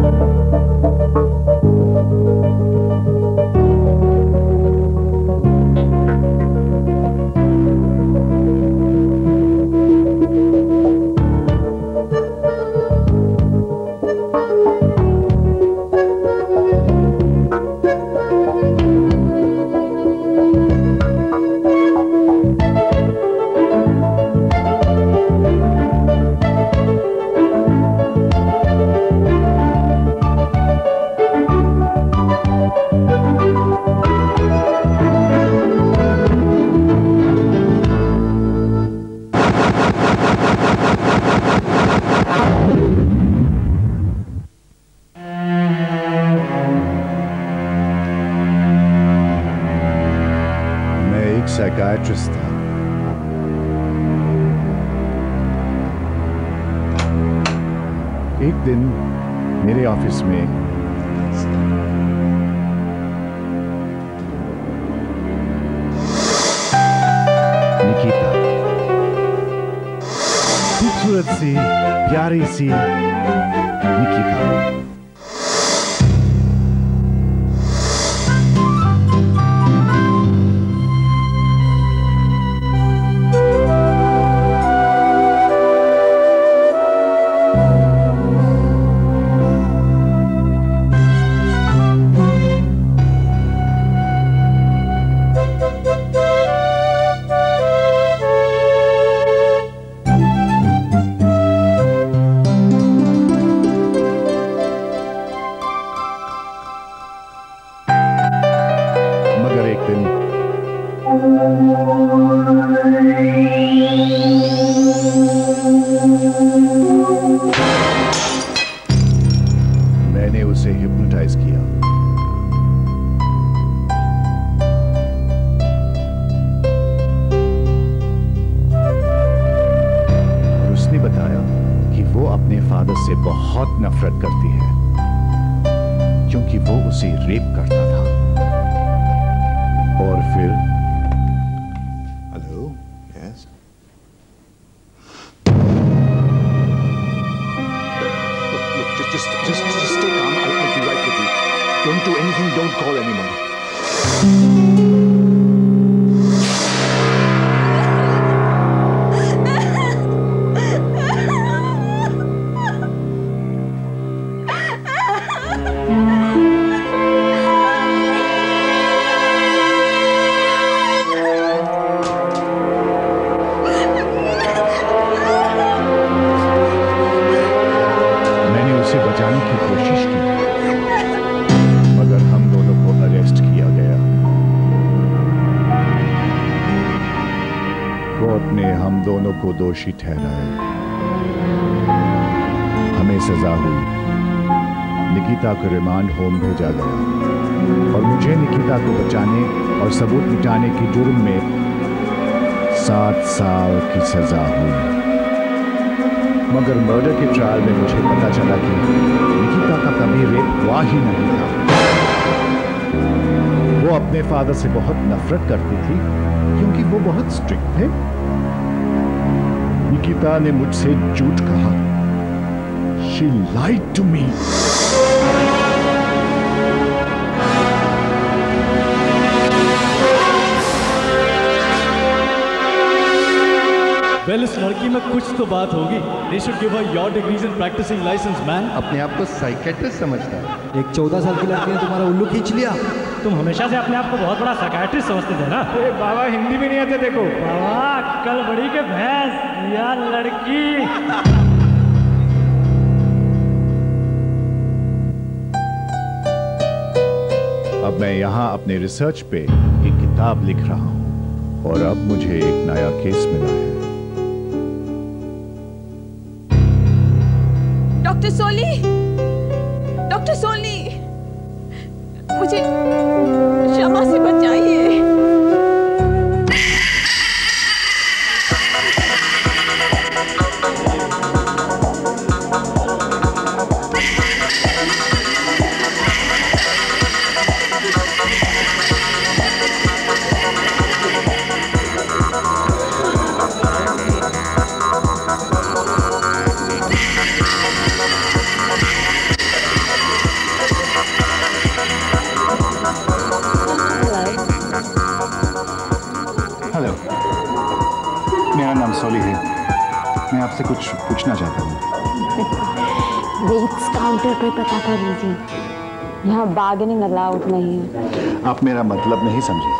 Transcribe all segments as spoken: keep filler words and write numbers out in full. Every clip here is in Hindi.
साइकियाट्रिस्ट था। एक दिन मेरे ऑफिस में निकिता, खूबसूरत सी प्यारी सी निकिता, मैंने उसे हिप्नोटाइज किया। और उसने बताया कि वो अपने फादर से बहुत नफरत करती है क्योंकि वो उसे रेप करता था। और फिर hello, yes, just just just stay calm. I'll, I'll be right with you. Don't do anything. Don't call anyone. बचाने की कोशिश की मगर हम दोनों को अरेस्ट किया गया। कोर्ट ने हम दोनों को दोषी ठहराया। हमें सजा हुई। निकिता को रिमांड होम भेजा गया और मुझे निकिता को बचाने और सबूत मिटाने के जुर्म में सात साल की सजा हुई। मगर मर्डर के ट्रायल में मुझे पता चला कि निकिता का कभी रेप हुआ ही नहीं था। वो अपने फादर से बहुत नफरत करती थी क्योंकि वो बहुत स्ट्रिक्ट थे। निकिता ने मुझसे झूठ कहा। She lied to me. Well, इस लड़की में कुछ तो बात होगी। They should give her your degrees in practicing license, man. अपने आप को साइकियाट्रिस्ट समझता है। एक चौदह साल की लड़की ने तुम्हारा उल्लू खींच लिया। तुम हमेशा से अपने आप को बहुत बड़ा साइकियाट्रिस्ट समझते थे ना। अरे बाबा, हिंदी भी नहीं आते देखो। बाबा, कल बड़ी के भैंस या लड़की। अब मैं यहाँ अपने रिसर्च पे एक किताब लिख रहा हूँ और अब मुझे एक नया केस मिला है। डॉक्टर सोली, डॉक्टर सोली, मुझे शमा से बचाइए। नाम सोली है। मैं आपसे कुछ पूछना चाहता हूँ। वेट्स काउंटर पे पता कर लीजिए, यहाँ बार्गेनिंग अलाउड नहीं है। आप मेरा मतलब नहीं समझे।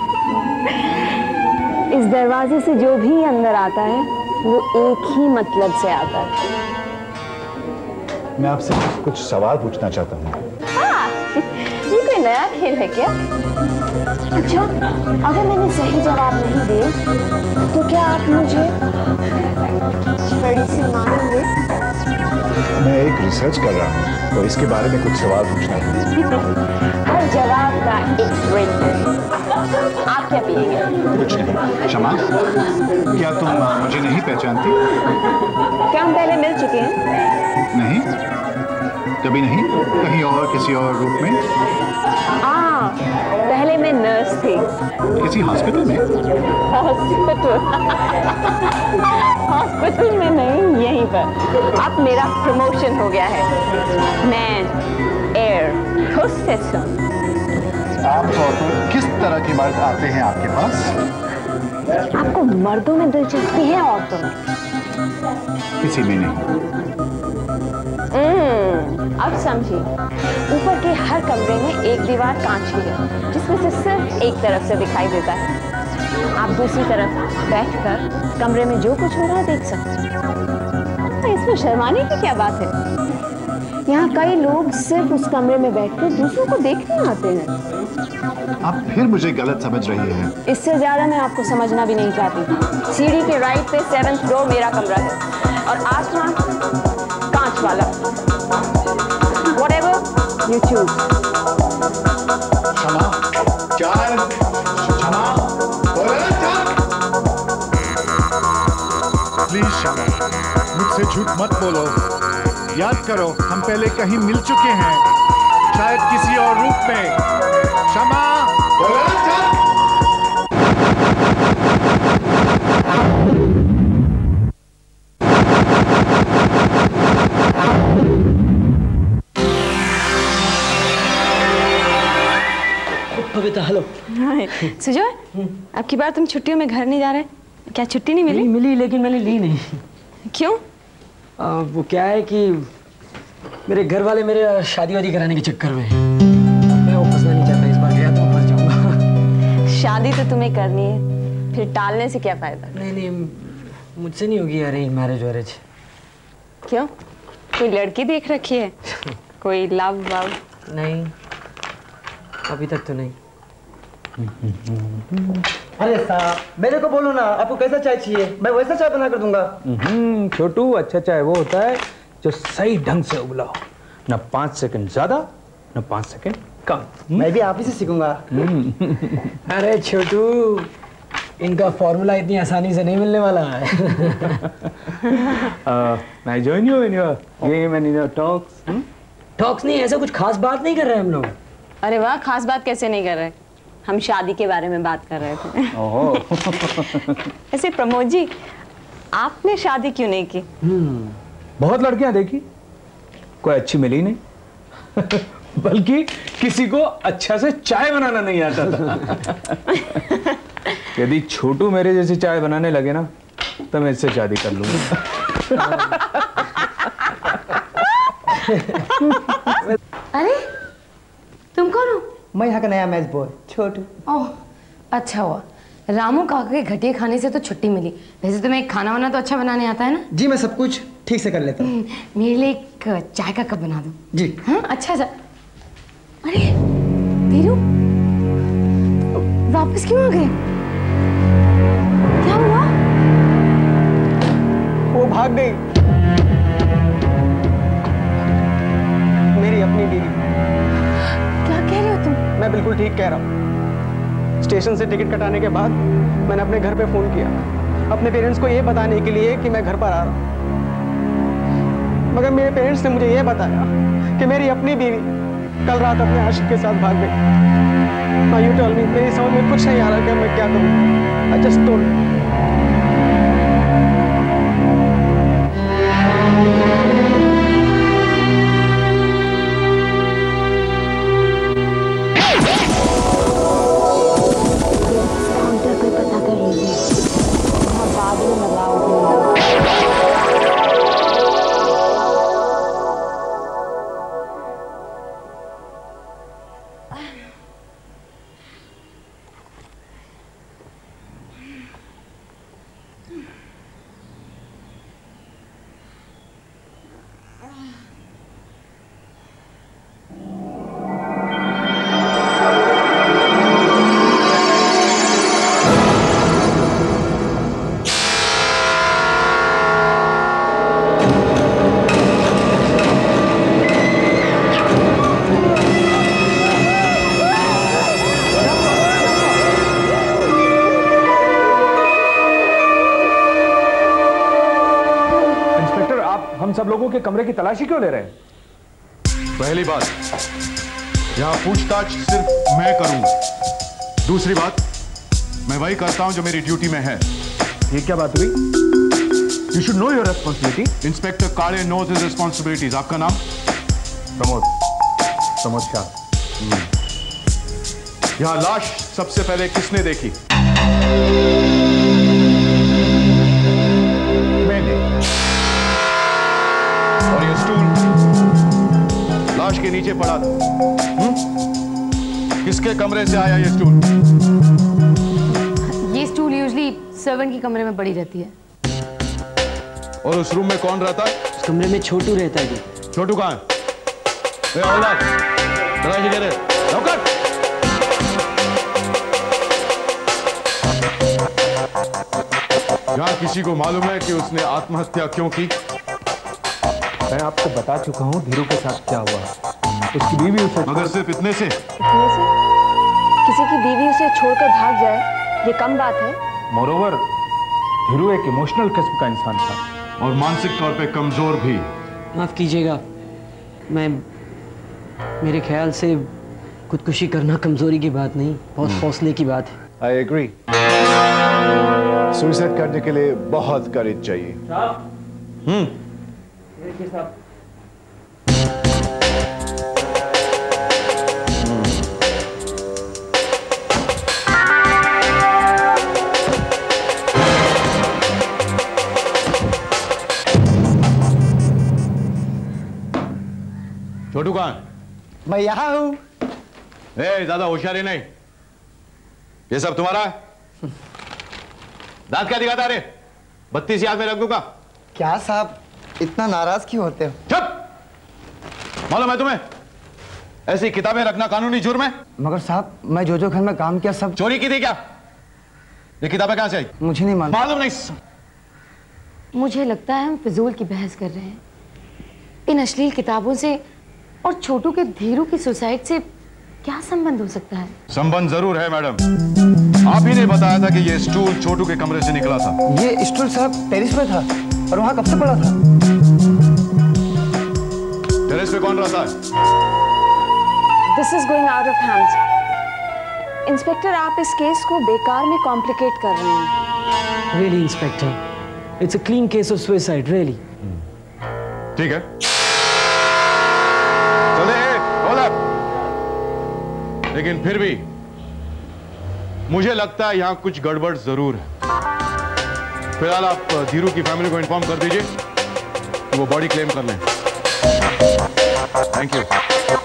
इस दरवाजे से जो भी अंदर आता है वो एक ही मतलब से आता है। मैं आपसे कुछ सवाल पूछना चाहता हूँ। हाँ, ये कोई नया खेल है क्या? अच्छा, अगर मैंने सही जवाब नहीं दिए तो क्या आप मुझे बड़ी से मारेंगे? मैं एक रिसर्च कर रहा हूँ तो इसके बारे में कुछ सवाल पूछना है। हर जवाब का एक ड्रिंक है। आप क्या पिएंगे? कुछ नहीं। क्षमा, क्या तुम मुझे नहीं पहचानती? क्या हम पहले मिल चुके हैं? नहीं, कभी नहीं। कहीं और, किसी और रूप में? हाँ, पहले मैं नर्स थी। किसी हॉस्पिटल में? हॉस्पिटल हॉस्पिटल में नहीं, यहीं पर। अब मेरा प्रमोशन हो गया है, मैं एयर होस्टेस हूँ। आमतौर पर किस तरह के मर्द आते हैं आपके पास? आपको मर्दों में दिलचस्पी है, औरतों में? किसी में नहीं। अब समझिए, ऊपर के हर कमरे में एक दीवार कांच की है जिसमें से सिर्फ एक तरफ से दिखाई देता है। आप दूसरी तरफ बैठकर कमरे में जो कुछ हो रहा है देख सकते हैं। इसमें शर्माने की क्या बात है? यहाँ कई लोग सिर्फ उस कमरे में बैठकर दूसरों को देखने आते हैं। आप फिर मुझे गलत समझ रही हैं। इससे ज्यादा मैं आपको समझना भी नहीं चाहती। सीढ़ी के राइट पे सेवेंथ फ्लोर मेरा कमरा है और आसमान कांच वाला। Whatever you choose. क्षमा, चाय, क्षमा, प्लीज क्षमा, मुझसे झूठ मत बोलो। याद करो, हम पहले कहीं मिल चुके हैं, शायद किसी और रूप में। क्षमा। बबीता, हेलो। सुजॉय, अब की बार तुम छुट्टियों में घर नहीं जा रहे? क्या छुट्टी नहीं मिली? मिली, मिली लेकिन मैंने ली नहीं। क्यों? आ, वो क्या है कि मेरे घर वाले मेरे शादी वादी कराने के चक्कर में, मैं वो फंसना नहीं चाहता। इस बार गया तो फंस जाऊंगा। शादी तो तुम्हें करनी है, फिर टालने से क्या फायदा? नहीं नहीं, मुझसे नहीं होगी अरेंज मैरिज वैरेज। क्यों? कोई लड़की देख रखी है? कोई लव वव? नहीं, अभी तक तो नहीं। अरे साहब, मेरे को बोलो ना, आपको कैसा चाय चाहिए, मैं वैसा चाय बना कर दूंगा। छोटू, अच्छा चाय वो होता है जो सही ढंग से उबला हो, न पाँच सेकंड ज्यादा न पाँच सेकंड कम। मैं भी आप ही से सीखूंगा। अरे छोटू, इनका फॉर्मूला इतनी आसानी से नहीं मिलने वाला है। I join you in your game and in your talks. Talks नहीं, ऐसा कुछ खास बात नहीं कर रहे हम लोग। अरे वाह, खास बात कैसे नहीं कर रहे? हम शादी के बारे में बात कर रहे थे। ओह। ऐसे प्रमोद जी, आपने शादी क्यों नहीं की? बहुत लड़कियां देखी, कोई अच्छी मिली नहीं। बल्कि किसी को अच्छा से चाय बनाना नहीं आता था। यदि छोटू मेरे जैसी चाय बनाने लगे ना तो मैं इससे शादी कर लूंगा। अरे, तुम कौन हो? मैं यहाँ का नया मैच बॉय छोटू। ओह, अच्छा हुआ, रामू काका के घटिया खाने से तो छुट्टी मिली। वैसे तुम्हें खाना वाना तो अच्छा बनाने आता है ना? जी, मैं सब कुछ ठीक से कर लेता हूँ। मेरे लिए एक चाय का कप बना दो। जी। हाँ, अच्छा सा। अरे धीरू, वापस क्यों आ गए? क्या हुआ? वो भाग गई, मेरी अपनी बीवी। क्या कह रहे हो तुम? मैं बिल्कुल ठीक कह रहा हूँ। स्टेशन से टिकट कटाने के बाद मैंने अपने घर पे फोन किया, अपने पेरेंट्स को ये बताने के लिए कि मैं घर पर आ रहा हूँ। मगर मेरे पेरेंट्स ने मुझे ये बताया कि मेरी अपनी बीवी कल रात अपने आशिक के साथ भाग गई। Now you tell me, मेरी समझ में कुछ नहीं आ रहा कि मैं क्या करूँ। I just told you. Counter पे पता कर लीजिए, वहाँ बादलों में हम सब लोगों के कमरे की तलाशी क्यों ले रहे हैं? पहली बात, यहां पूछताछ सिर्फ मैं करूंगा। दूसरी बात, मैं वही करता हूं जो मेरी ड्यूटी में है। ये क्या बात हुई? You should know your responsibility. Inspector Kale knows his responsibilities. आपका नाम? प्रमोद, प्रमोद शाह। यहां लाश सबसे पहले किसने देखी? मैंने। और ये स्टूल लाश के नीचे पड़ा था। हुँ? किसके कमरे से आया ये स्टूल? ये स्टूल यूजुअली सर्वेंट के कमरे में पड़ी रहती है। और उस रूम में कौन रहता है? उस कमरे में छोटू रहता है जी। छोटू कहाँ है? ए औलाद, दरवाजे दे रहे, लौकर। यहाँ किसी को मालूम है कि उसने आत्महत्या क्यों की? मैं आपको बता चुका हूँ धीरू के साथ क्या हुआ। उसकी बीवी उसे, मगर सिर्फ इतने से? इतने से? किसी की बीवी उसे छोड़कर भाग जाए, ये कम बात है। मोरोवर, धीरू एक इमोशनल किस्म का इंसान था और मानसिक तौर पे कमजोर भी। माफ कीजिएगा, मैं मेरे ख्याल से खुदकुशी करना कमजोरी की बात नहीं, बहुत हौसले की बात है। I agree. सुसाइड करने के लिए बहुत करेज चाहिए। हम्म छोटू कहाँ है? मैं यहाँ हूँ। ए, ज्यादा होशियारी नहीं। ये सब तुम्हारा है? दांत क्या दिखाता रे? बत्तीस याद में रख दूंगा। क्या साहब, इतना नाराज क्यों होते हो? चुप! मालूम है तुम्हें ऐसी किताबें रखना कानूनी जुर्म है? मगर साहब, मैं जो जो घर में काम किया सब चोरी की थी क्या? ये किताबें कहां से आई? मुझे नहीं मालूम। मालूम नहीं? मुझे लगता है हम फिजूल की बहस कर रहे हैं। इन अश्लील किताबों से और छोटू के धीरू की सुसाइड से क्या संबंध हो सकता है? संबंध जरूर है मैडम। आप ही ने बताया था कि ये स्टूल छोटू के कमरे से निकला था। ये स्टूल साहब टेरिस पे था और वहां कब से पड़ा था? टेरिस पे कौन रहता है? This is going out of hands. Inspector, आप इस केस को बेकार में कॉम्प्लिकेट कर रहे हैं। Really inspector, it's a clean case of suicide, really. ठीक है, चले बोला। लेकिन फिर भी मुझे लगता है यहां कुछ गड़बड़ जरूर है। फिलहाल आप धीरू की फैमिली को इन्फॉर्म कर दीजिए कि वो बॉडी क्लेम कर लें। Thank you.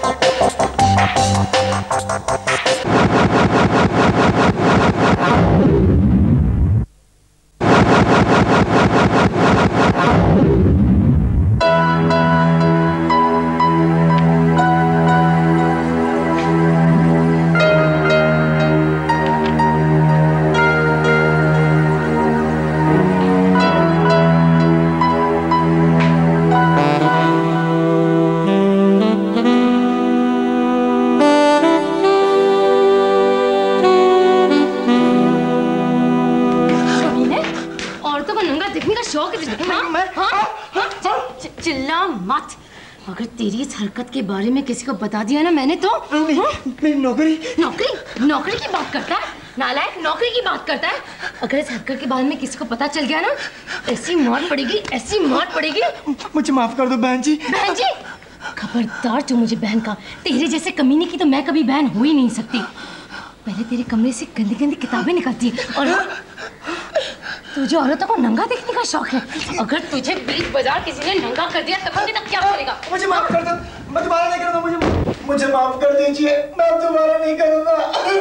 अगर तेरी इस हरकत के बारे में किसी को बता दिया ना मैंने तो नहीं, नौकरी नौकरी नौकरी की बात करता है नालायक, नौकरी की बात करता है। अगर इस हरकत के बारे में किसी को पता चल गया ना, ऐसी मार पड़ेगी, ऐसी मार पड़ेगी। मुझे माफ कर दो बहन जी। बहन जी खबरदार जो मुझे बहन का, तेरे जैसे कमीने की तो मैं कभी बहन हो ही नहीं सकती। पहले तेरे कमरे से गंदी गंदी किताबें निकलती है और तुझे औरतों को नंगा देखने का शौक है। अगर तुझे बीच बाजार किसी ने नंगा कर दिया तब तक क्या करेगा? मुझे माफ कर दो, मैं दोबारा नहीं करूंगा। मुझे मुझे माफ कर दीजिए, मैं अब दोबारा नहीं करूंगा।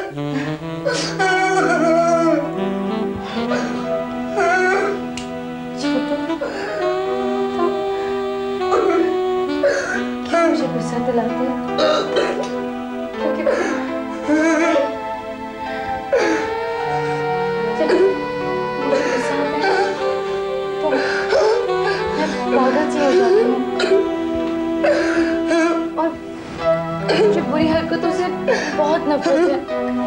क्या मुझे गुस्सा दिलाते हो? क्योंकि पागल सी हो जाती हूँ और मुझे बुरी हरकतों से बहुत नफरत है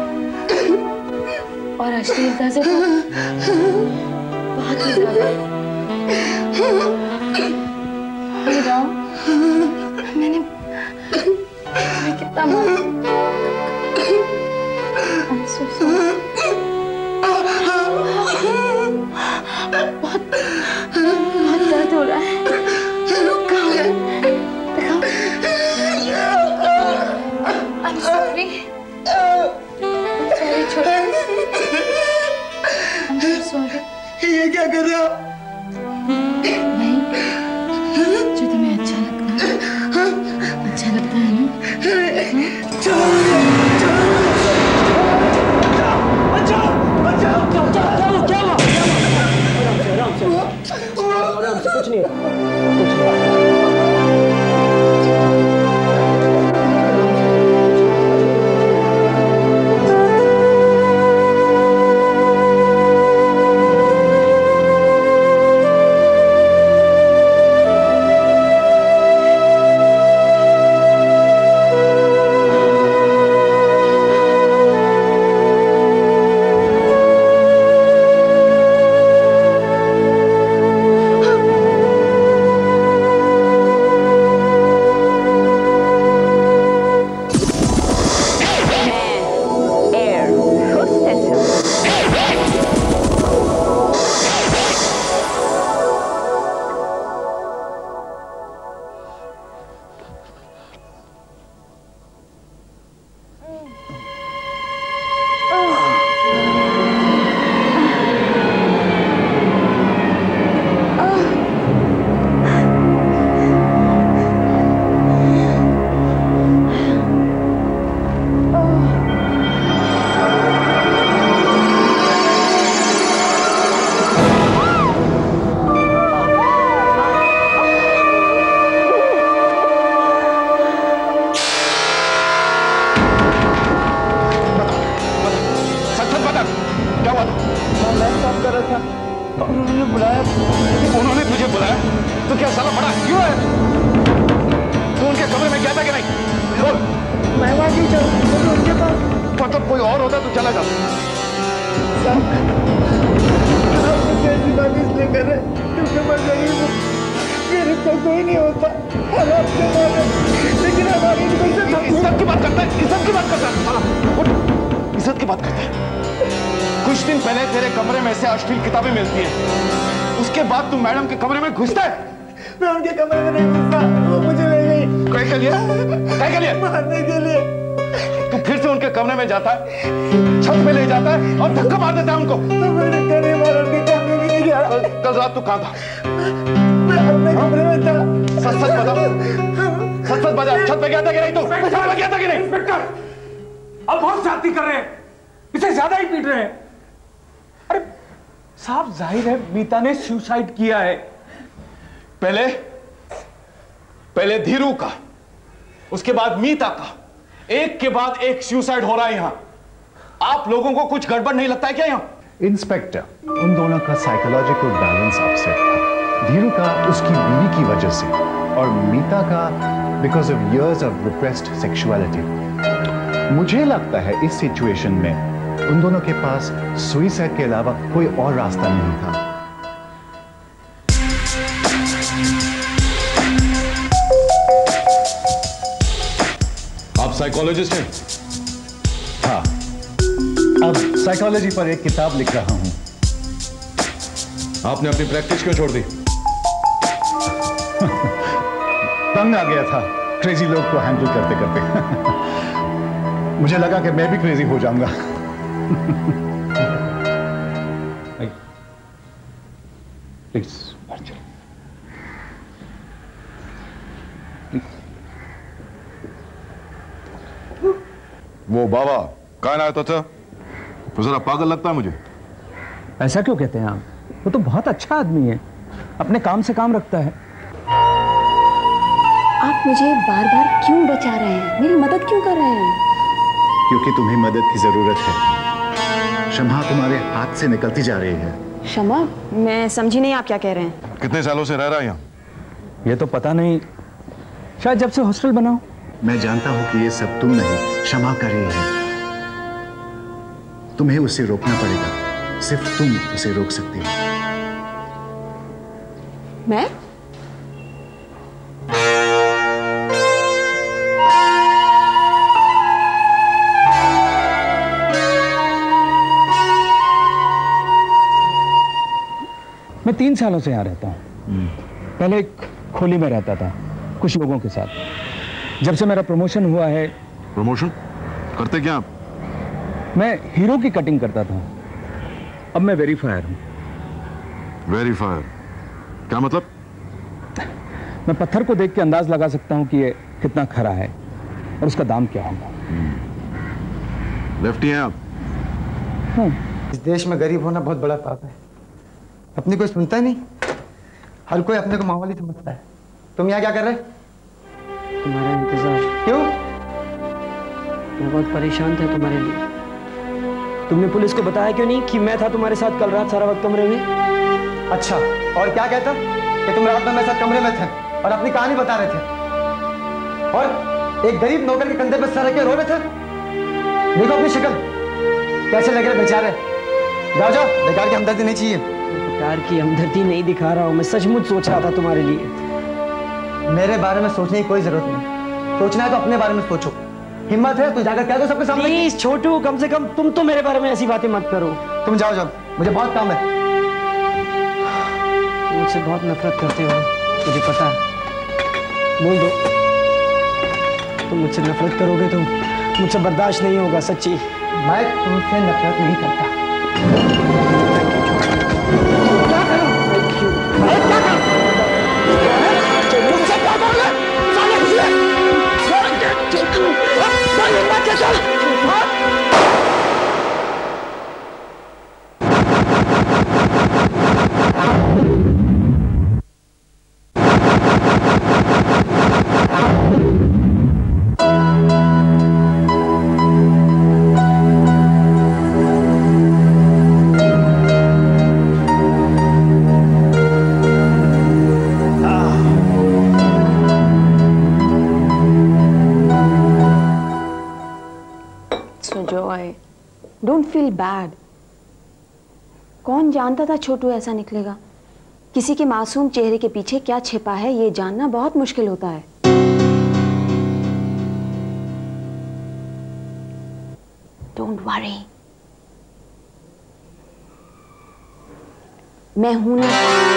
और अश्लीलता से तो बहुत ही ज्यादा। से कुछ नहीं कुछ नहीं। मीता ने सुसाइड किया है। पहले पहले धीरू का, उसके बाद मीता का, एक के बाद एक सुसाइड हो रहा है यहां। आप लोगों को कुछ गड़बड़ नहीं लगता है क्या यहां? इंस्पेक्टर, उन दोनों का साइकोलॉजिकल बैलेंस अपसेट था। धीरू का उसकी बीवी की वजह से और मीता का because of years of repressed sexuality. मुझे लगता है इस सिचुएशन में उन दोनों के पास सुसाइड के अलावा कोई और रास्ता नहीं था। आप साइकोलॉजिस्ट हैं? हाँ, अब साइकोलॉजी पर एक किताब लिख रहा हूं। आपने अपनी प्रैक्टिस क्यों छोड़ दी? तंग आ गया था क्रेजी लोग को हैंडल करते करते। मुझे लगा कि मैं भी क्रेजी हो जाऊंगा। प्लीज वो बाबा कहाँ आया था? तो जरा पागल लगता है मुझे। ऐसा क्यों कहते हैं आप? वो तो बहुत अच्छा आदमी है, अपने काम से काम रखता है। आप मुझे बार बार क्यों बचा रहे हैं? मेरी मदद क्यों कर रहे हैं? क्योंकि तुम्हें मदद की जरूरत है। शम्हा तुम्हारे हाथ से निकलती जा रही है। शम्हा? मैं समझी नहीं आप क्या कह रहे हैं। कितने सालों से रह रहा है यहाँ? ये तो पता नहीं, शायद जब से हॉस्टल बना हो। मैं जानता हूं कि ये सब तुम नहीं, शम्हा कर रही है। तुम्हें उसे रोकना पड़ेगा, सिर्फ तुम उसे रोक सकती हो। मैं? मैं तीन सालों से यहाँ रहता हूँ। पहले एक खोली में रहता था कुछ लोगों के साथ। जब से मेरा प्रमोशन हुआ है। प्रमोशन करते क्या आप? मैं हीरो की कटिंग करता था, अब मैं वेरीफायर हूँ। वेरीफायर क्या मतलब? मैं पत्थर को देख के अंदाज लगा सकता हूँ कि ये कितना खरा है और उसका दाम क्या होगा। लेफ्टी हैं आप? हाँ। इस देश में गरीब होना बहुत बड़ा पाप है। अपनी कोई सुनता ही नहीं। हर कोई अपने को माहौल ही समझता है। तुम यहाँ क्या कर रहे? तुम्हारा इंतजार। क्यों? मैं बहुत परेशान था तुम्हारे लिए। तुमने पुलिस को बताया क्यों नहीं कि मैं था तुम्हारे साथ कल रात सारा वक्त कमरे में? अच्छा, और क्या कहता कि तुम रात में मेरे साथ कमरे में थे और अपनी कहानी बता रहे थे और एक गरीब नौकर के कंधे पर सर रख के रो रहे थे? देखो अपनी शक्ल, कैसे लग रहे बेचारे। जाओ जाओ, बेकार की हमदर्दी नहीं चाहिए। बेकार की हमदर्दी नहीं दिखा रहा हूँ, मैं सचमुच सोच रहा था तुम्हारे लिए। मेरे बारे में सोचने की कोई जरूरत नहीं। सोचना है तो अपने बारे में सोचो। हिम्मत है तो जाकर कह दो सबके सामने। प्लीज छोटू, कम से कम तुम तो मेरे बारे में ऐसी बातें मत करो। तुम जाओ जाओ, मुझे बहुत काम है। तुम मुझसे बहुत नफरत करते हो, मुझे पता है। बोल दो, तुम मुझसे नफरत करोगे तो मुझसे बर्दाश्त नहीं होगा। सच्ची, मैं तुमसे नफरत नहीं करता। क्या करूं? क्या करूं? मुझसे क्या करोगे? साले घुसले! बड़ी हिम्मत से चल! Don't feel bad. कौन जानता था छोटू ऐसा निकलेगा। किसी के मासूम चेहरे के पीछे क्या छिपा है ये जानना बहुत मुश्किल होता है। डोंट वरी, मैं हूं ना।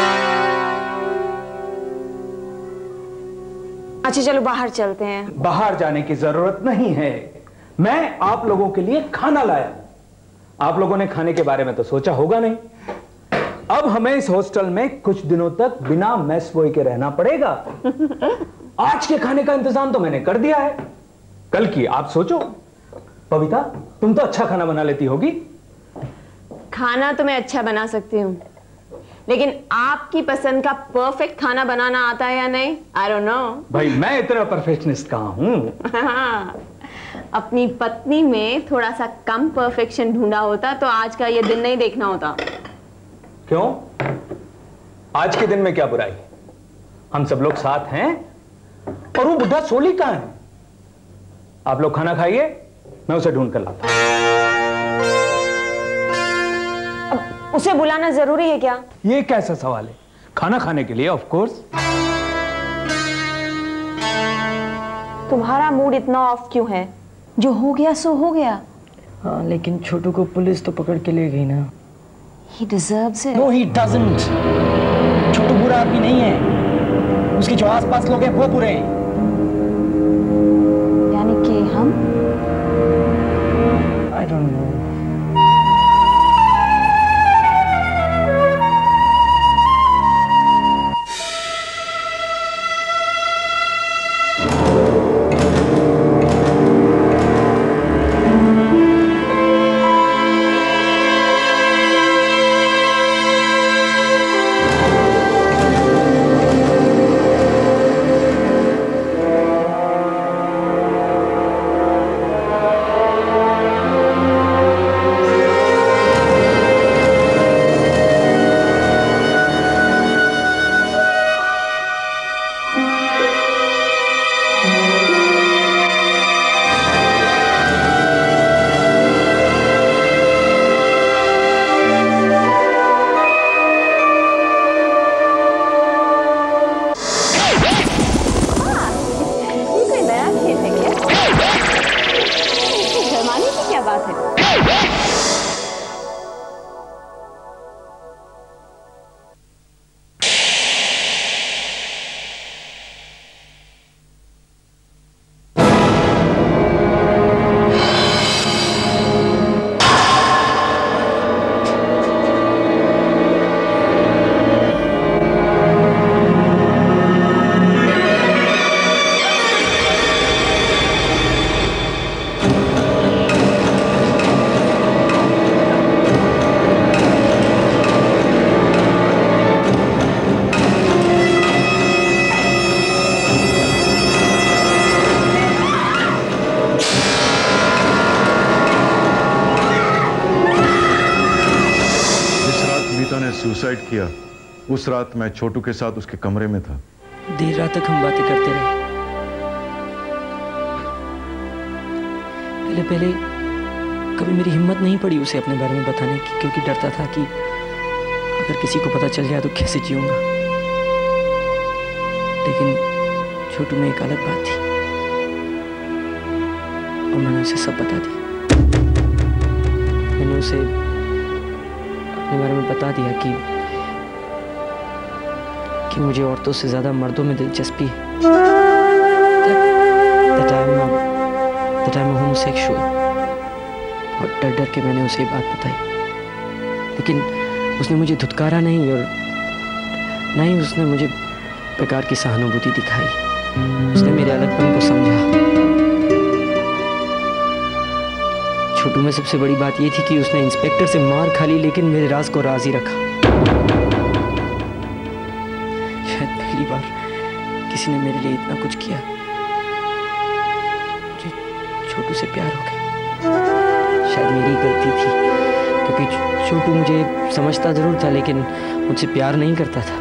अच्छा चलो बाहर चलते हैं। बाहर जाने की जरूरत नहीं है, मैं आप लोगों के लिए खाना लाया। आप लोगों ने खाने के बारे में तो सोचा होगा नहीं। अब हमें इस हॉस्टल में कुछ दिनों तक बिना मेस बॉय के रहना पड़ेगा। आज के खाने का इंतजाम तो मैंने कर दिया है, कल की आप सोचो। पविता, तुम तो अच्छा खाना बना लेती होगी। खाना तो मैं अच्छा बना सकती हूँ, लेकिन आपकी पसंद का परफेक्ट खाना बनाना आता है या नहीं, आई डोंट नो। भाई मैं इतना परफेक्शनिस्ट कहाँ हूँ। अपनी पत्नी में थोड़ा सा कम परफेक्शन ढूंढा होता तो आज का ये दिन नहीं देखना होता। क्यों? आज के दिन में क्या बुराई? हम सब लोग साथ हैं। और वो बुढ़ा सोली कहाँ है? आप लोग खाना खाइए, मैं उसे ढूंढ कर लाता हूं। उसे बुलाना जरूरी है क्या? ये कैसा सवाल है? खाना खाने के लिए ऑफ कोर्स। तुम्हारा मूड इतना ऑफ क्यों है? जो हो गया सो हो गया। हाँ, लेकिन छोटू को पुलिस तो पकड़ के ले गई ना। He deserves it. No, he doesn't. छोटू बुरा आदमी नहीं है, उसके जो आसपास लोग हैं वो बुरे हैं। यानी कि हम? I don't know. किया उस रात मैं छोटू के साथ उसके कमरे में था। देर रात तक हम बातें करते रहे। पहले पहले कभी मेरी हिम्मत नहीं पड़ी उसे अपने बारे में बताने की, क्योंकि डरता था कि अगर किसी को पता चल जाए तो कैसे जीऊंगा। लेकिन छोटू में एक अलग बात थी और मैंने उसे सब बता दिया। मैंने उसे अपने बारे में बता दिया कि कि मुझे औरतों से ज्यादा मर्दों में दिलचस्पी है। That I'm a, that I'm a homosexual। और डर डर के मैंने उसे बात बताई, लेकिन उसने मुझे धुतकारा नहीं और ना ही उसने मुझे बेकार की सहानुभूति दिखाई। उसने मेरे अलगपन को समझा। छोटू में सबसे बड़ी बात यह थी कि उसने इंस्पेक्टर से मार खा ली, लेकिन मेरे राज को राज ही रखा। शायद पहली बार किसी ने मेरे लिए इतना कुछ किया। मुझे छोटू से प्यार हो गया। शायद मेरी गलती थी, क्योंकि छोटू मुझे समझता जरूर था लेकिन मुझसे प्यार नहीं करता था।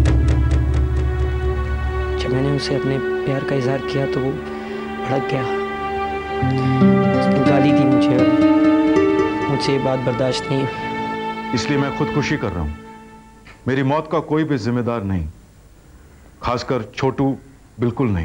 जब मैंने उसे अपने प्यार का इजहार किया तो वो भड़क गया। उसने गाली दी मुझे और मुझसे ये बात बर्दाश्त नहीं हुई। इसलिए मैं खुदकुशी कर रहा हूं। मेरी मौत का कोई भी जिम्मेदार नहीं, खासकर छोटू बिल्कुल नहीं।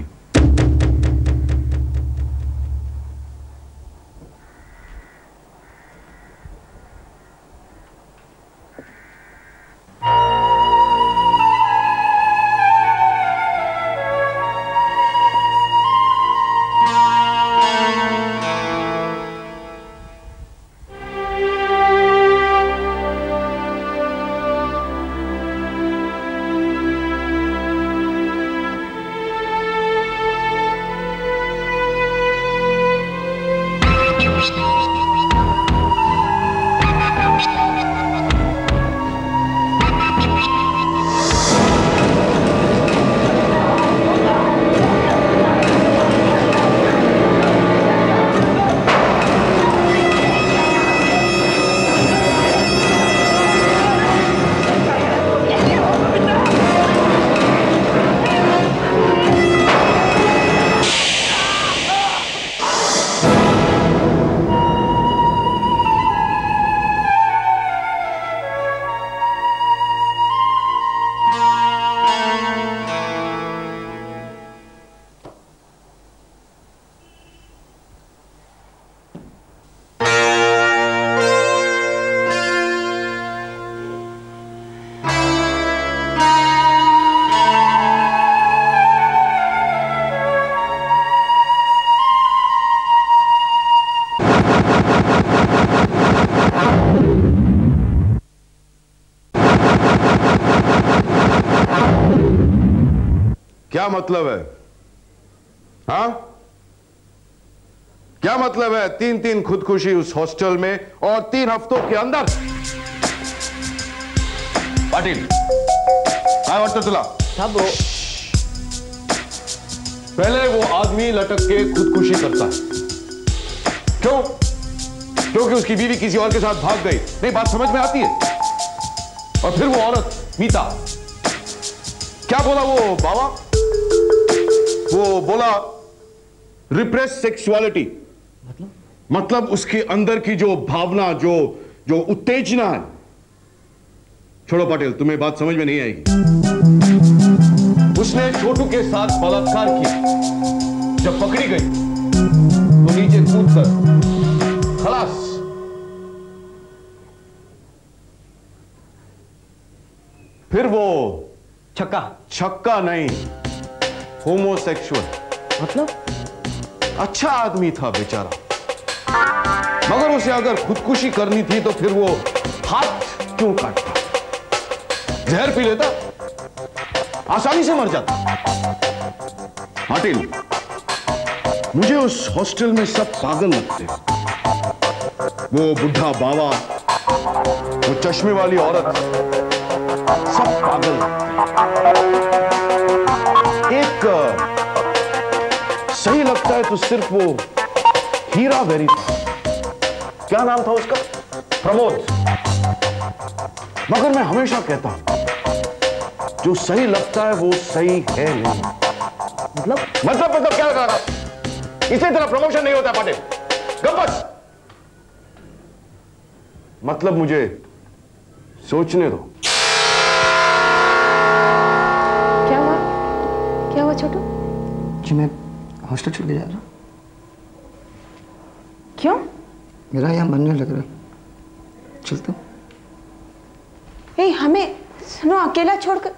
क्या मतलब है? हाँ, क्या मतलब है? तीन तीन खुदकुशी उस हॉस्टल में और तीन हफ्तों के अंदर। पाटिल, काय वाटतं तुला? था ब्रो। पहले वो आदमी लटक के खुदकुशी करता है। क्यों? क्योंकि उसकी बीवी किसी और के साथ भाग गई। नहीं, बात समझ में आती है। और फिर वो औरत मीता, क्या बोला वो बाबा? वो बोला रिप्रेस सेक्सुअलिटी। मतलब मतलब उसके अंदर की जो भावना, जो जो उत्तेजना है। छोड़ो पाटिल, तुम्हें बात समझ में नहीं आएगी। उसने छोटू के साथ बलात्कार किया। जब पकड़ी गई तो नीचे कूदकर खलास। फिर वो छक्का छक्का नहीं, होमोसेक्सुअल। मतलब अच्छा आदमी था बेचारा, मगर उसे अगर खुदकुशी करनी थी तो फिर वो हाथ क्यों काटता? जहर पी लेता, आसानी से मर जाता। पाटिल, मुझे उस हॉस्टल में सब पागल लगते। वो बुढ़ा बाबा, वो चश्मे वाली औरत, सब पागल। एक सही लगता है तो सिर्फ वो हीरा वेरी था। क्या नाम था उसका? प्रमोद। मगर मैं हमेशा कहता हूं जो सही लगता है वो सही है नहीं। मतलब मतलब मतलब क्या लगा रहा? इसी तरह प्रमोशन नहीं होता पाटिल। गप्पस। मतलब मुझे सोचने दो। क्या हुआ? क्या हुआ छोटू? जी मैं हॉस्टल छोड़ के जा रहा हूँ। क्यों? मेरा यहाँ मन नहीं लग रहा, चलता हूँ। ए, हमें सुनो अकेला छोड़कर।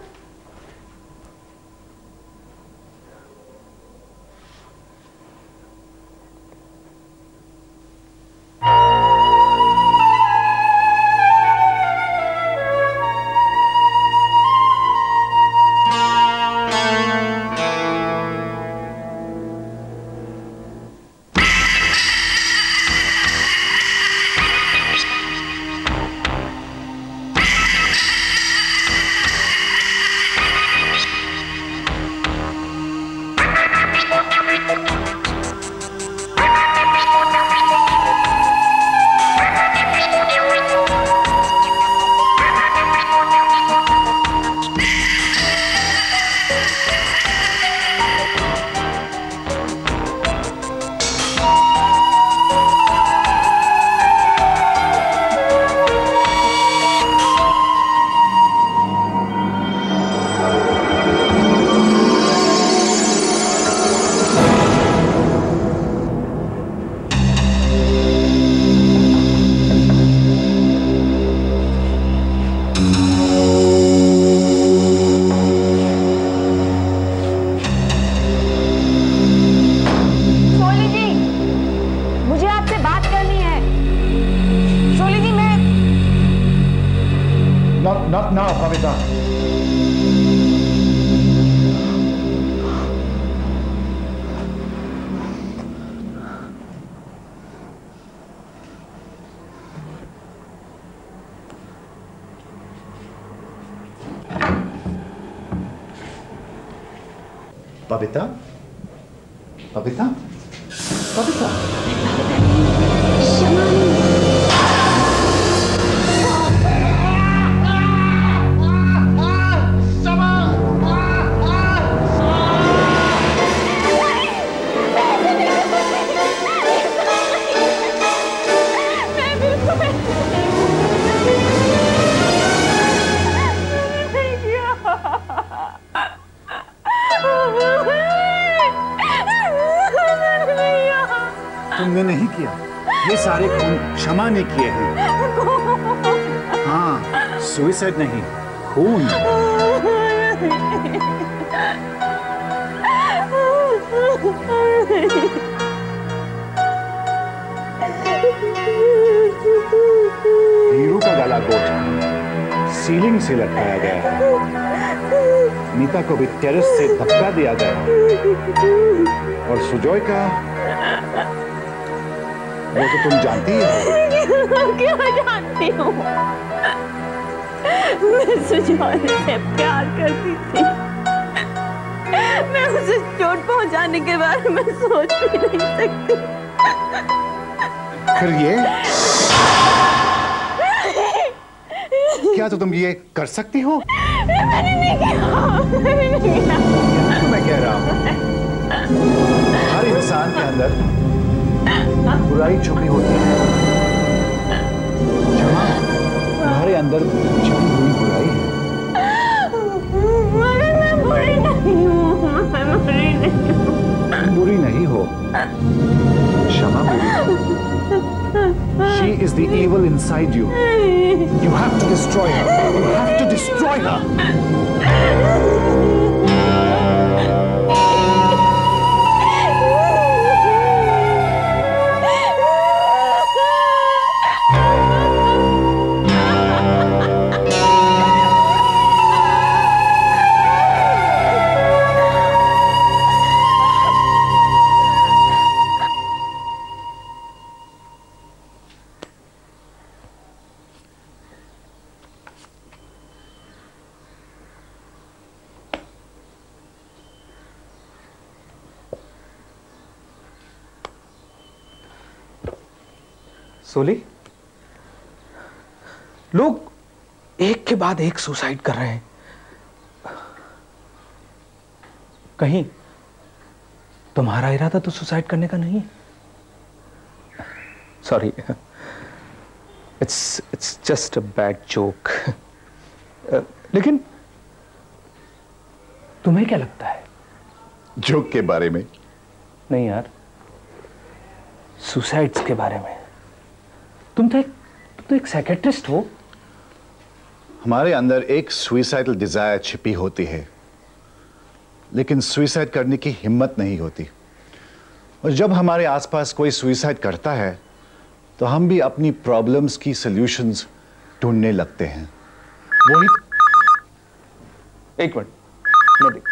Not now, Kavita. Pavita? Pavita? Pavita? तुमने नहीं किया, ये सारे खून क्षमा ने किए हैं। हाँ, सुसाइड नहीं, खून। हीरू का गला घोट सीलिंग से लटकाया गया है। मीता को भी टेरेस से धक्का दिया गया और सुजॉय का वो तो तुम जानती ही हो। क्यों जानती हूँ? मैं सुजॉय से प्यार करती थी। मैं उसे चोट पहुंचाने के बारे में सोच भी नहीं सकती। फिर ये क्या तो तुम ये कर सकती हो? मैंने नहीं किया, मैंने नहीं किया। तो मैं कह रहा हूँ हर इंसान के अंदर बुराई छुपी होती है। क्षमा तुम्हारे अंदर छुपी हुई बुराई है। मगर मैं बुरी नहीं हूँ, मैं बुरी नहीं हूँ। तुम बुरी नहीं हो, क्षमा बुरी। She is the evil inside you. You have to destroy her. You have to destroy her. सोली, लोग एक के बाद एक सुसाइड कर रहे हैं। कहीं तुम्हारा इरादा तो सुसाइड करने का नहीं? Sorry, it's it's just a bad joke. लेकिन तुम्हें क्या लगता है? जोक के बारे में? नहीं यार, सुसाइड्स के बारे में। तुम तो एक तुम तो एक साइकियाट्रिस्ट हो। हमारे अंदर एक सुसाइडल डिजायर छिपी होती है, लेकिन सुसाइड करने की हिम्मत नहीं होती। और जब हमारे आसपास कोई सुसाइड करता है तो हम भी अपनी प्रॉब्लम्स की सॉल्यूशंस ढूंढने लगते हैं। वही। एक मिनट, मैं देख।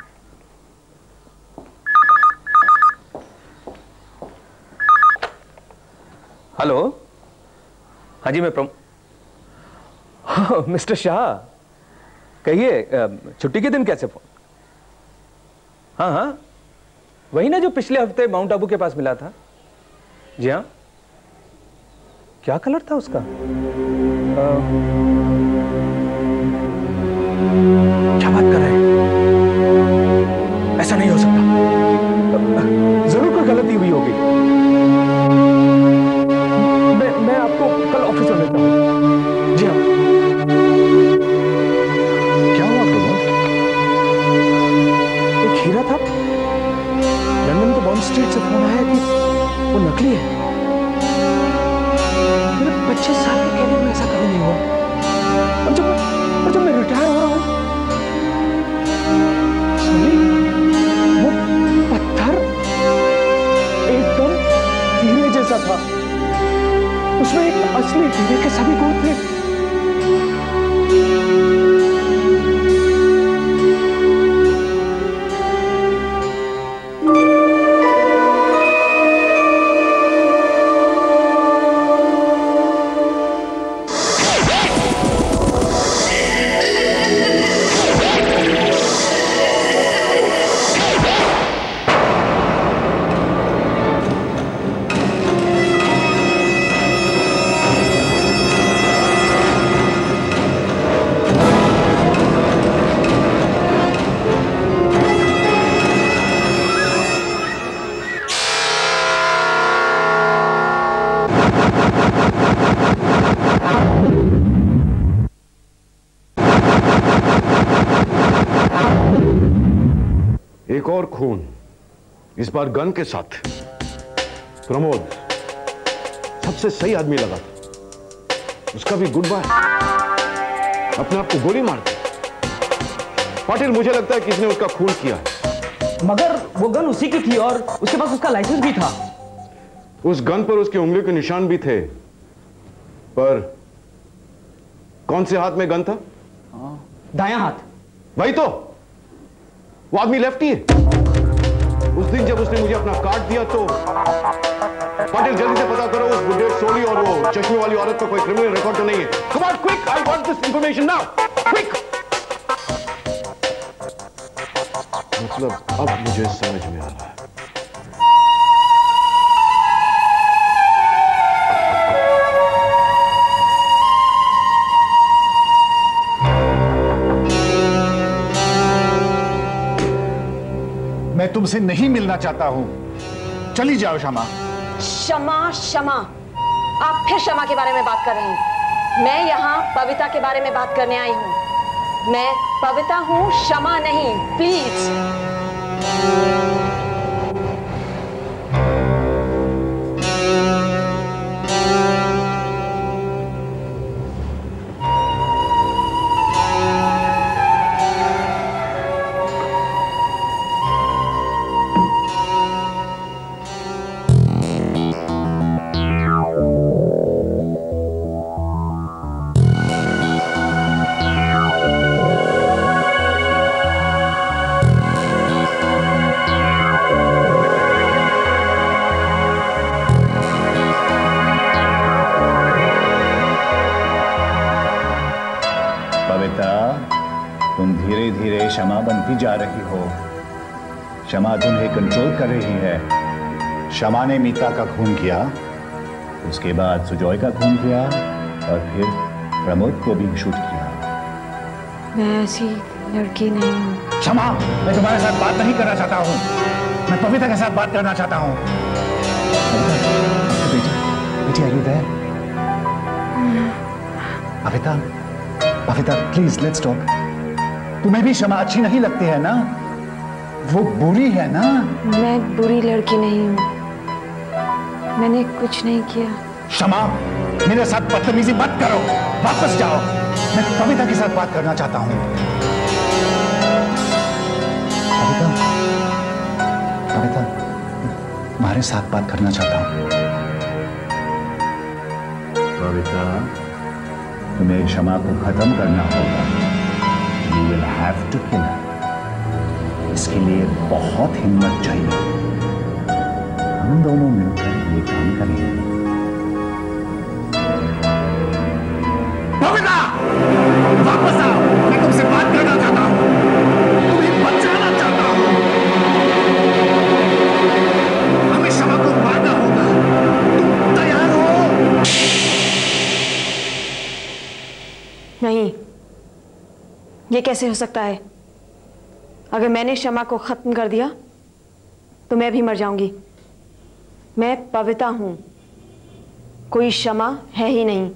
हेलो, हाँ जी, मैं प्रम हाँ, मिस्टर शाह, कहिए, छुट्टी के दिन कैसे फोन? हाँ हाँ, वही ना जो पिछले हफ्ते माउंट आबू के पास मिला था। जी हाँ। क्या कलर था उसका? आ, क्या बात कर रहे हैं? ऐसा नहीं हो सकता। जरूर कोई गलती हुई होगी। मैं मैं आपको कल ऑफिस में मिलता हूँ। जी हाँ। क्या हुआ प्रमोद? एक हीरा था, लंदन के बॉन्ड स्ट्रीट से फोन आया कि वो नकली है। मेरे पच्चीस साल के कैरियर में ऐसा कभी नहीं हुआ। और जब और जब मैं रिटायर हो रहा हूँ, सॉरी, वो पत्थर एकदम हीरे जैसा था। उसमें एक असली हीरे के सभी गुण थे। एक और खून, इस बार गन के साथ। प्रमोद सबसे सही आदमी लगा था। उसका भी गुड बाय, अपने आप को गोली मार दी। पाटिल, मुझे लगता है किसने उसका खून किया है। मगर वो गन उसी की थी और उसके पास उसका लाइसेंस भी था। उस गन पर उसकी उंगली के निशान भी थे, पर कौन से हाथ में गन था? दायां हाथ। वही तो, वो आदमी लेफ्टी है। उस दिन जब उसने मुझे अपना कार्ड दिया तो पाटिल, जल्दी से पता करो उस बुड्ढे सोली और वो चश्मे वाली औरत का कोई क्रिमिनल रिकॉर्ड तो नहीं है। Come on quick, I want this information now, quick. मतलब अब मुझे समझ में आ रहा है। मैं तुमसे नहीं मिलना चाहता हूं। चली जाओ क्षमा। क्षमा क्षमा, आप फिर क्षमा के बारे में बात कर रहे हैं। मैं यहाँ पविता के बारे में बात करने आई हूँ। मैं पविता हूँ, क्षमा नहीं, प्लीज। तुम धीरे धीरे क्षमा बनती जा रही हो। क्षमा तुम्हें कंट्रोल कर रही है। क्षमा ने मीता का खून किया, उसके बाद सुजॉय का खून किया और फिर प्रमोद को भी शूट किया। मैं ऐसी लड़की नहीं हूँ। क्षमा, मैं तुम्हारे साथ बात नहीं करना चाहता हूँ। मैं पविता के साथ बात करना चाहता हूँ। बेटी, are you there? Pavita, Pavita, please let's talk. तुम्हें भी क्षमा अच्छी नहीं लगती है ना? वो बुरी है ना? मैं बुरी लड़की नहीं हूँ, मैंने कुछ नहीं किया। क्षमा, मेरे साथ बदतमीजी मत करो, वापस जाओ। मैं पविता के साथ बात करना चाहता हूँ। पविता, पविता, तुम्हारे साथ बात करना चाहता हूँ। पविता, तुम्हें क्षमा को खत्म करना होगा। You will have to kill her. इसके लिए बहुत हिम्मत चाहिए। हम दोनों मिलकर ये काम करेंगे। पविता, वापस आओ, मैं तुमसे बात करना चाहता हूँ, तुम्हें बचाना चाहता हूँ। हमें क्षमा को मारना होगा, तुम तैयार हो? नहीं, ये कैसे हो सकता है? अगर मैंने क्षमा को खत्म कर दिया तो मैं भी मर जाऊंगी। मैं पविता हूं, कोई क्षमा है ही नहीं।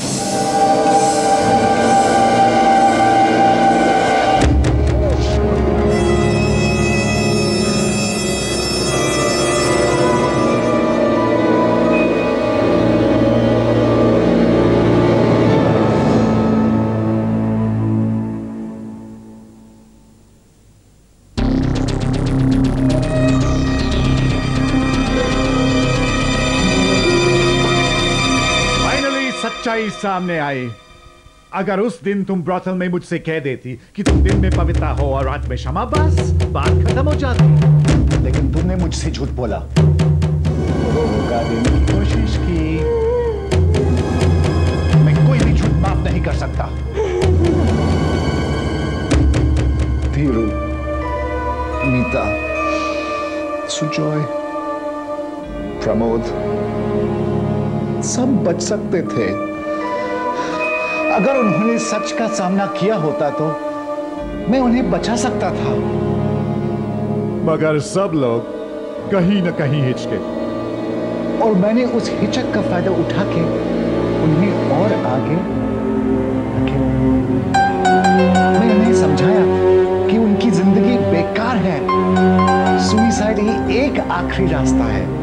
सच्चाई सामने आई। अगर उस दिन तुम ब्रॉथल में मुझसे कह देती कि तुम दिन में पविता हो और रात में क्षमा, बस बात खत्म हो जाती। लेकिन तुमने मुझसे झूठ बोला, धोखा देने की कोशिश की। मैं कोई भी झूठ माफ नहीं कर सकता। धीरू, मीता, सुजॉय, प्रमोद सब बच सकते थे। अगर उन्होंने सच का सामना किया होता तो मैं उन्हें बचा सकता था। मगर सब लोग कहीं न कहीं हिचके, और मैंने उस हिचक का फायदा उठा के उन्हें और आगे रखे। मैं उन्हें समझाया कि उनकी जिंदगी बेकार है, सुसाइड ही एक आखिरी रास्ता है।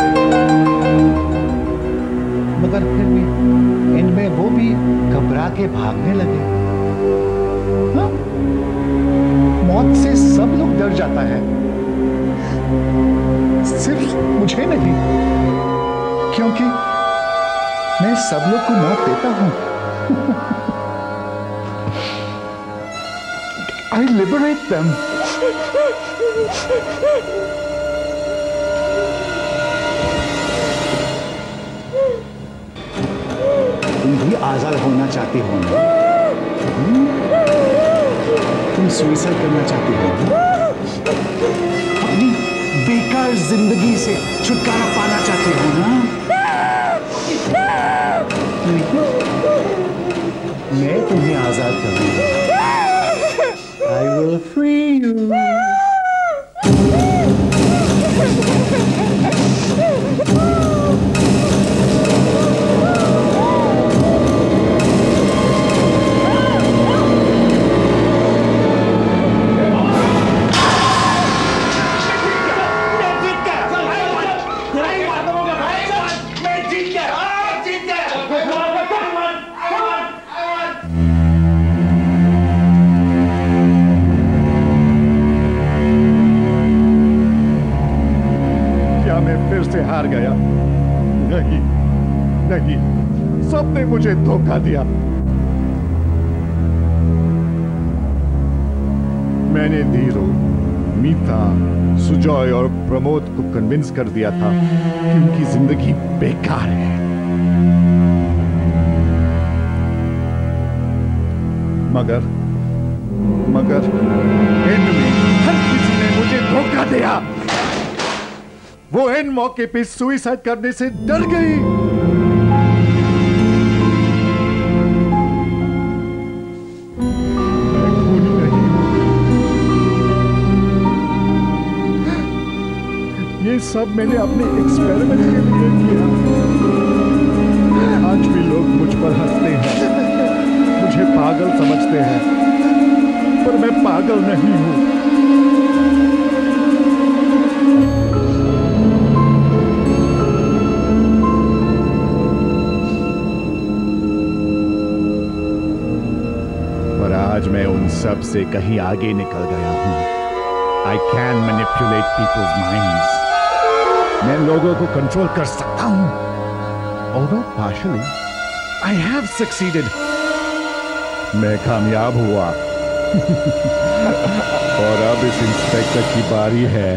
मगर फिर भी इनमें वो भी घबरा के भागने लगे। हाँ? मौत से सब लोग डर जाता है, सिर्फ मुझे नहीं, क्योंकि मैं सब लोग को मौत देता हूं। I liberate them. तुम भी आजाद होना चाहती हो ना? तुम सुसाइड करना चाहती हो ना? अपनी बेकार जिंदगी से छुटकारा पाना चाहती हो ना? मैं तुम्हें आजाद करूंगा। I will free you. से हार गया? नहीं, नहीं, सबने मुझे धोखा दिया। मैंने धीरू, मीता, सुजॉय और प्रमोद को कन्विंस कर दिया था कि उनकी जिंदगी बेकार है। मगर, मगर एंड में हर किसी ने मुझे धोखा दिया। वो एन मौके पे सुसाइड करने से डर गई। मैं खूनी नहीं हूं, ये सब मैंने अपने एक्सपेरिमेंट के लिए किया। आज भी लोग मुझ पर हंसते हैं, मुझे पागल समझते हैं, पर मैं पागल नहीं हूं। और आज मैं उन सब से कहीं आगे निकल गया हूं। I can manipulate people's minds. मैं लोगों को कंट्रोल कर सकता हूं। Although partially, I have succeeded. मैं कामयाब हुआ। और अब इस इंस्पेक्टर की बारी है।